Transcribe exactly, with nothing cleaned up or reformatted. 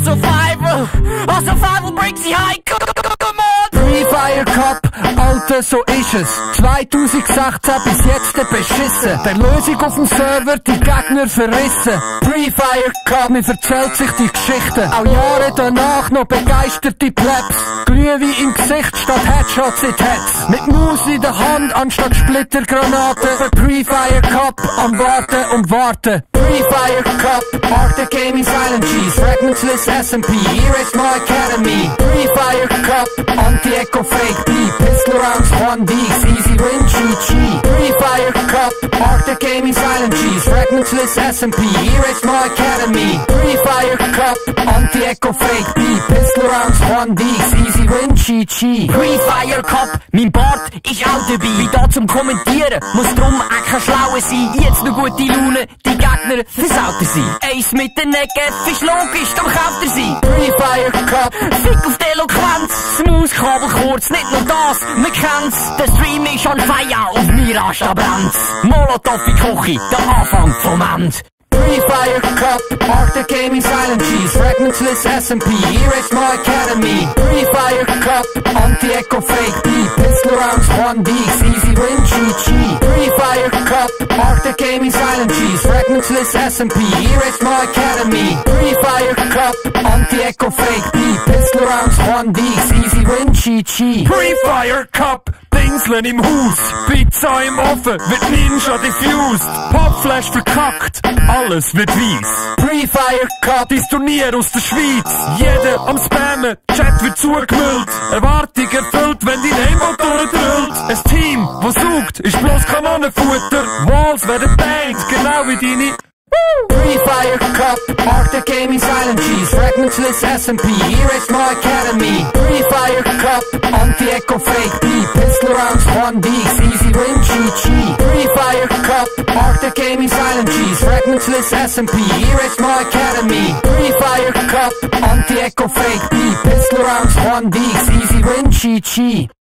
survival, a survival brings you high, come on! Free Fire Cup, Alter, so ist es. zwanzig sechzehn bis jetzt beschissen. Der Lösung auf dem Server, die Gegner verrissen. Free Fire Cup, mir erzählt sich die Geschichte. Auch Jahre danach noch begeisterte Plebs. Glühwein im Gesicht statt Headshots in Heads. Mit Maus in der Hand anstatt Splittergranaten. Für Free Fire Cup am Warten und Warten. Free Fire Cup, Arctic Gaming Silent G, Fragmentless S M P, here is my academy. Free Fire Cup, Anti-Echo Fake B, Pistol Rounds one D, easy win, G G. Free Fire Cup, Arctic Gaming Silent G, Fragmentless S M P, here is my academy. Free Fire Cup, Anti-Echo Fake B, Pistol Rounds one D, easy win, G G. Free Fire Cup, mein Bart ist auch dabei. Bin da zum Kommentieren, muss drum auch kein Schlauer sein. Jetzt noch gute Laune, die Gegner versaut er sie. Eins mit den Negev ist logisch, dann kauft er sie. Free Fire Cup, Fick auf die Eloquenz, das Mauskabel kurz, nicht nur das, man kennt's. Der Stream ist on fire, auf Mirage da brennt's. Molotov in Küche, der Anfang vom End. Free Fire Cup, Arctic Gaming Silent G, Fragmentless S M P, here is my academy. Free Fire Cup, Anti-Echo Fake B, Pistol Rounds one D, easy win, G G. Free Fire Cup, Arctic Gaming Silent G, Fragmentless S M P, here is my academy. Free Fire Cup, Anti-Echo Fake B, Pistol Rounds one D, easy win, G G. Free Fire Cup, Dingseln im Haus, Pizza im Ofen, wird Ninja diffused, Popflash verkackt, alles wird weiss. Free Fire Cup, Dies Turnier aus der Schweiz, jeder am Spammen, Chat wird zugemüllt, Erwartung erfüllt, wenn dein Aimbot durchdrüllt. Ein Team, wo sucht, ist bloß Kanonenfutter, Walls werden banged, genau wie deine. Free Fire Cup, Arctic Gaming Silent G, Fragmentless S M P, here is my academy. Free Fire Cup, Anti-Echo Fake B, Pistol Rounds one D, easy win, G G. Free Fire Cup, Arctic Gaming Silent G, Fragmentless S M P, here is my academy. Free Fire Cup, Anti-Echo Fake B, Pistol Rounds one D, easy win, G G.